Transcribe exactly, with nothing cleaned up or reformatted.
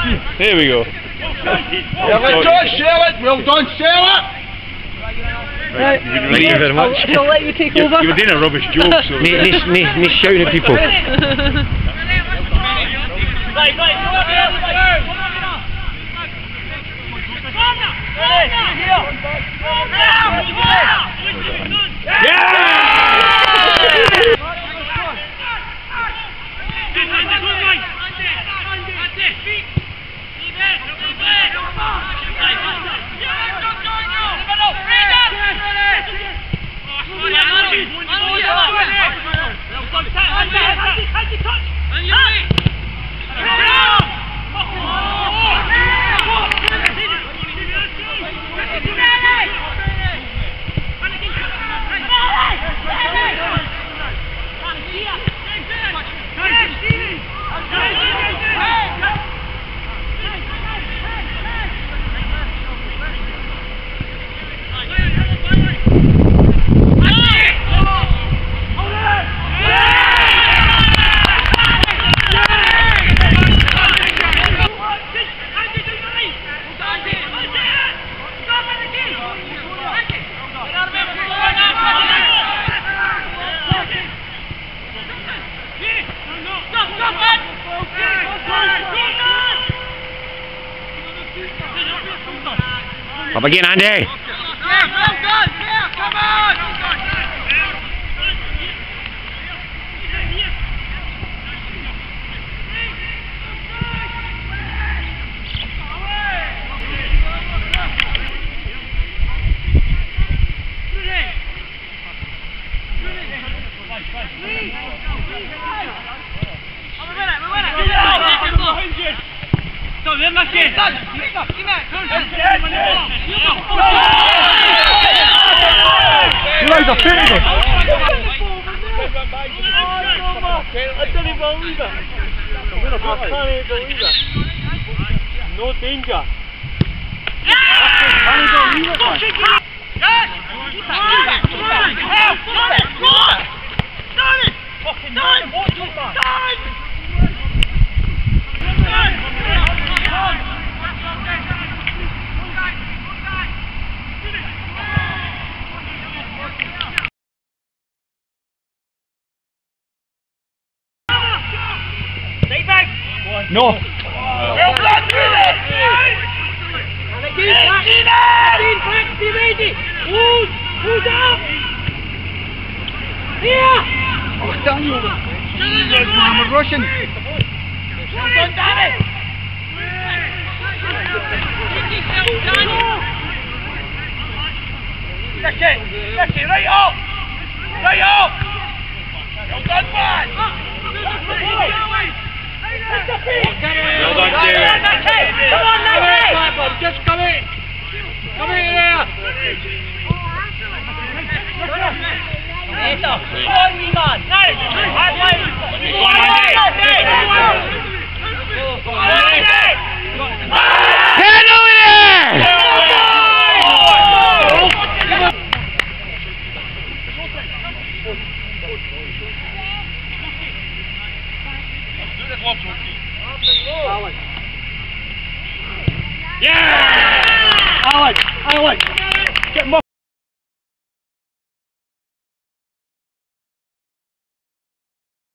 There we go. Well done, Charlotte. Well done, Charlotte. Right. Thank you very much. I'll, I'll let you take you, over. You were doing a rubbish joke, so... No shouting at people. Right, right, go up here, Up again, Andy. Yeah, well done. Yeah, come on. You guys are fitting it. I don't even believe it. I can't even believe it. No danger. Yes! No. Well done, Julian! And again, again, back, be ready. Who's, who's up? Here! Oh, Daniel! Yes, man, we're rushing. Well done, Danny! Nick it! Nick it, right up! Right up! Well done, man! Well done, David. Come on, Nicky! Just come in! Come in here! Yes, sir. Go on, wee man. No! High five! Go on, Get over there! Yeah! Alex! Alex!